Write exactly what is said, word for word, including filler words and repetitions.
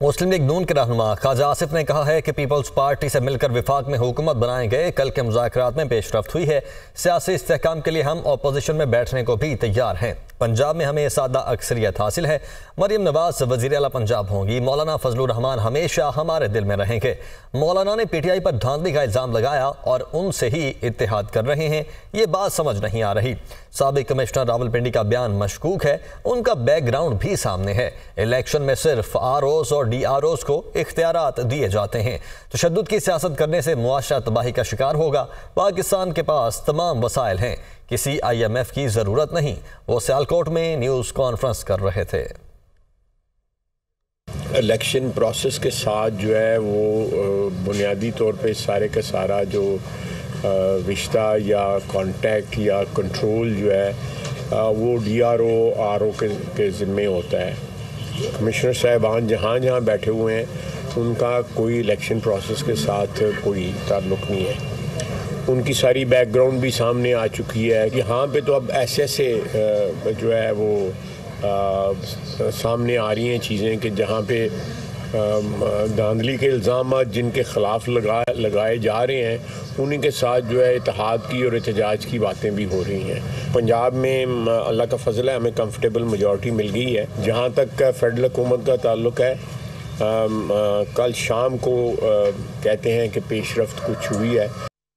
मुस्लिम league नून के रहनुमा ख्वाजा आसिफ ने कहा है कि पीपल्स पार्टी से मिलकर विफाक में हुकूमत बनाए गए कल के मुज़ाकरात में पेशरफ्त हुई है। सियासी इस्तेहकाम के लिए हम अपोजिशन में बैठने को भी तैयार हैं। पंजाब में हमें सादा अक्सरियत हासिल है। मरियम नवाज वज़ीर आला पंजाब होंगी। मौलाना फजलुर रहमान हमेशा हमारे दिल में रहेंगे। मौलाना ने पीटीआई पर धांधली का इल्ज़ाम लगाया और उनसे ही इत्तेहाद कर रहे हैं। ये बात समझ नहीं आ रही। साबिक कमिश्नर रावलपिंडी का बयान मशकूक है। उनका बैकग्राउंड भी सामने है। इलेक्शन में सिर्फ आर ओज और डी आर ओज को इख्तियारात दिए जाते हैं। तशद्दुद की सियासत करने से मुआशरा तबाही का शिकार होगा। पाकिस्तान के पास तमाम वसाइल हैं। किसी आई एम एफ की ज़रूरत नहीं। वो सियालकोट में न्यूज़ कॉन्फ्रेंस कर रहे थे। इलेक्शन प्रोसेस के साथ जो है वो बुनियादी तौर पे सारे का सारा जो रिश्ता या कांटेक्ट या कंट्रोल जो है वो D R O R O K, के ज़िम्मे होता है। कमिश्नर साहिबान जहाँ जहाँ बैठे हुए हैं उनका कोई इलेक्शन प्रोसेस के साथ कोई ताल्लुक़ नहीं है। उनकी सारी बैकग्राउंड भी सामने आ चुकी है कि यहाँ पे तो अब ऐसे ऐसे जो है वो आ, सामने आ रही हैं चीज़ें कि जहाँ पे धांधली के इल्ज़ाम जिनके ख़िलाफ़ लगा लगाए जा रहे हैं उन्हीं के साथ जो है इत्तेहाद की और एहतजाज की बातें भी हो रही हैं। पंजाब में अल्लाह का फजल है, हमें कंफर्टेबल मेजॉरिटी मिल गई है। जहाँ तक फेडरल हुकूमत का ताल्लुक़ है, आ, आ, कल शाम को आ, कहते हैं कि पेशरफ्त कुछ हुई है।